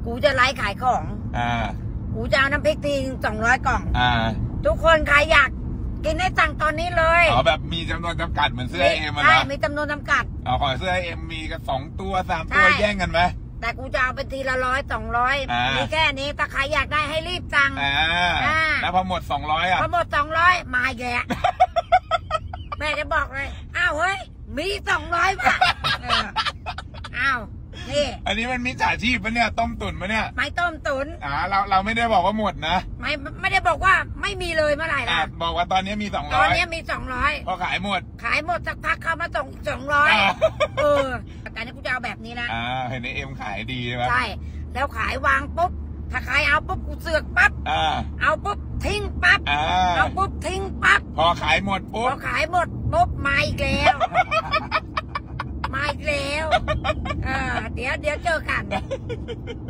กูจะไลฟ์ขายของกูจะเอาน้ำพริกที200 กล่องทุกคนใครอยากกินให้สั่งตอนนี้เลยแบบมีจำนวนจำกัดเหมือนเสื้อเอ็มนะใช่มีจำนวนจำกัดของเสื้อเอ็มมีกัน2 ตัว 3 ตัวแย่งกันไหมแต่กูจะเอาเป็นทีละ100 200มีแค่นี้ถ้าใครอยากได้ให้รีบสั่งแล้วพอหมด200พอหมด200มาแย่แม่จะบอกเลยอ้าวเฮ้ยมี200 บาทอ้าวนี่อันนี้มันมิจฉาชีพปะเนี่ยต้มตุ๋นปะเนี่ยไม่ต้มตุ๋นเราไม่ได้บอกว่าหมดนะไม่ได้บอกว่าไม่มีเลยเมื่อไหร่ล่ะบอกว่าตอนนี้มี200 ตอนนี้มี200 พอขายหมดสักพักเขามาส่ง200แต่นี่กูจะเอาแบบนี้นะเห็นไอเอ็มขายดีไหมใช่แล้วขายวางปุ๊บถ้าใครเอาปุ๊บกูเสือกปั๊บเอาปุ๊บทิ้งปั๊บเอาปุ๊บทิ้งปั๊บพอขายหมดปุ๊บมาอีกแล้วเดี๋ยวเจอกัน